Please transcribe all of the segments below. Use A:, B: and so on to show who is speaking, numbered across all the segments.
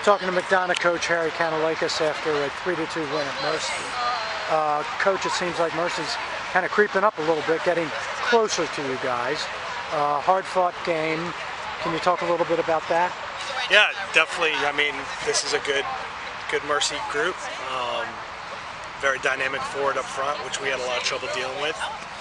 A: Talking to McDonogh coach Harry Canellakis after a 3-2 win at Mercy. Coach, it seems like Mercy's kind of creeping up a little bit, getting closer to you guys. Hard-fought game. Can you talk a little bit about that?
B: Yeah, definitely. I mean, this is a good Mercy group. Very dynamic forward up front, which we had a lot of trouble dealing with.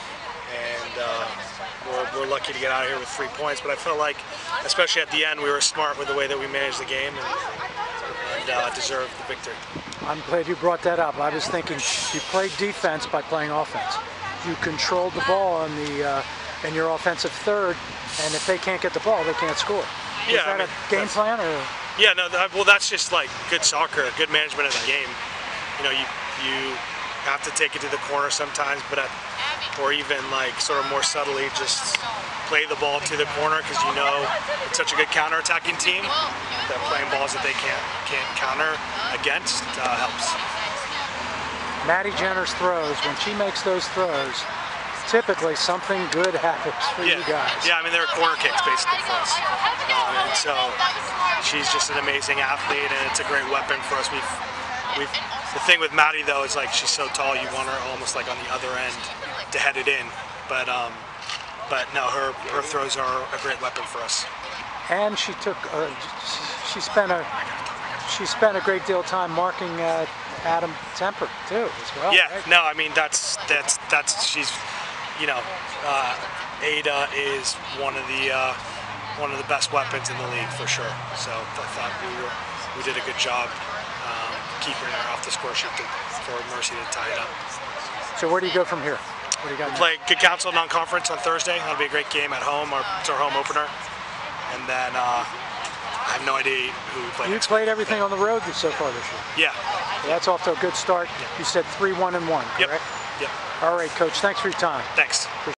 B: And we're lucky to get out of here with 3 points. But I felt like, especially at the end, we were smart with the way that we managed the game and deserved the victory.
A: I'm glad you brought that up. I was thinking you played defense by playing offense. You controlled the ball in your offensive third, and if they can't get the ball, they can't score.
B: Yeah,
A: Is that a game plan? Or?
B: Yeah, no. Well, that's just like good soccer, good management of the game. You know, you have to take it to the corner sometimes, but or even like sort of more subtly, just play the ball to the corner because you know it's such a good counter-attacking team that playing balls that they can't counter against helps.
A: Maddie Jenner's throws, when she makes those throws, typically something good happens for you guys.
B: Yeah, I mean they're corner kicks basically for us, and so she's just an amazing athlete, and it's a great weapon for us. The thing with Maddie though is like she's so tall, you want her almost like on the other end to head it in, but no, her throws are a great weapon for us.
A: And she took she spent a great deal of time marking Adam Temper too as well.
B: Yeah,
A: right?
B: no, I mean that's she's, you know, Ada is one of the best weapons in the league for sure. So I thought we did a good job keeping her off the score sheet for Mercy to tie it up.
A: So where do you go from here? What do you got?
B: We play Good Counsel non-conference on Thursday. That'll be a great game at home. It's our home opener. And then I have no idea who we play next.
A: You played everything on the road so far this year.
B: Yeah.
A: That's off to a good start.
B: Yeah.
A: You said 3-1-1, correct?
B: Yep.
A: All right, Coach. Thanks for your time.
B: Thanks.